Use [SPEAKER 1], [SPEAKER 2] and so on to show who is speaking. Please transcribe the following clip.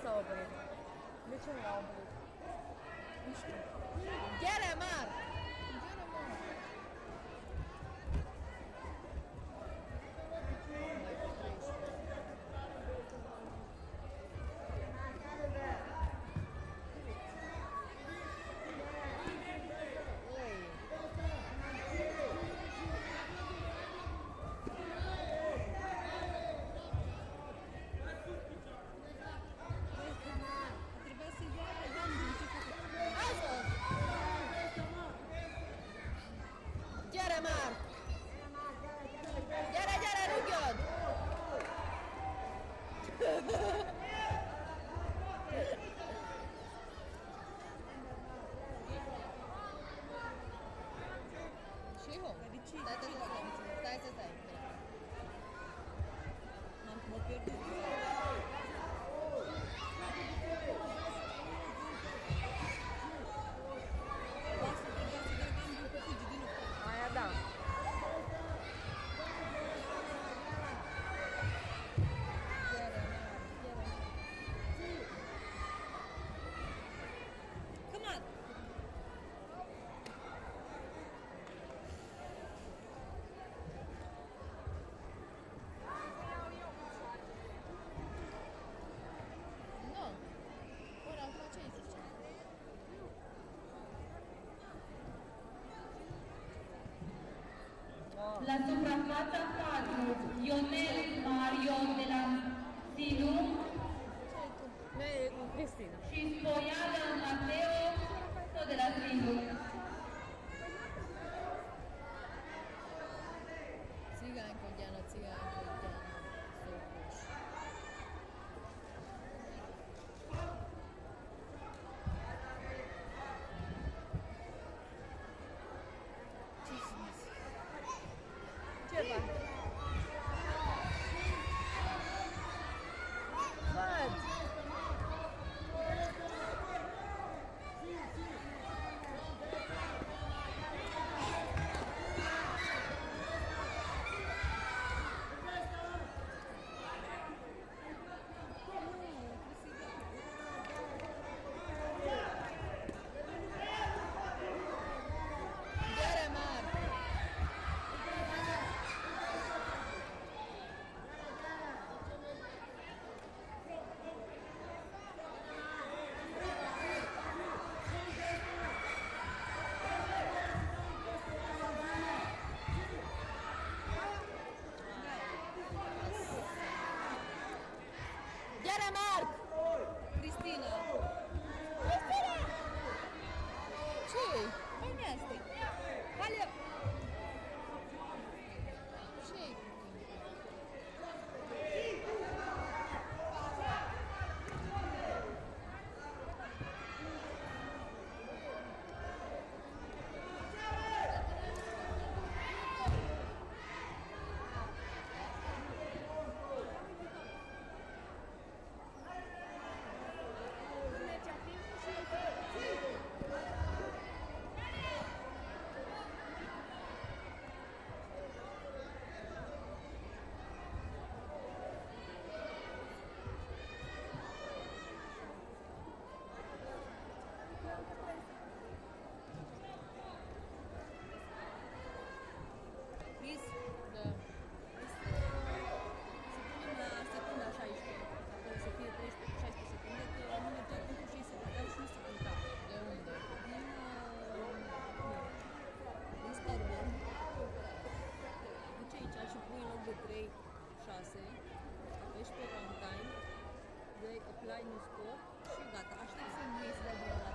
[SPEAKER 1] s-a oprit? De ce nu l-a oprit? Nu știu.
[SPEAKER 2] Ghere, Mar! Gyere már! Gyere, gyere, rúgjad! Siho? Stai. M-am pierdut.
[SPEAKER 1] Aia da.
[SPEAKER 2] Come on! Nu. Ora, acum ce ai zice?
[SPEAKER 3] La suprafața 4, Ionel Mario de la Sinu
[SPEAKER 1] Nu e cu Cristina.
[SPEAKER 3] și Spoiană Mateo, tot de la Sinu.
[SPEAKER 2] Cigánykodjanak, Szokos.
[SPEAKER 1] Ce faci? Văd!
[SPEAKER 2] Gyere már! Gyere, Marc! Cristina! Cristina! Ce-i? Păi mi-asta. Halea! Ce-i cu tine? Chris? Da. Să punem la secunda 16. Acolo să fie 13-16 secunde, că nu mergea timpul și ei se dădeau și nu se conta. De unde? Din Star Wars. Duci aici și pui în loc de 3, 6, apeși pe runtime, dai apply new score și gata. Aștept să nu iei să dai din la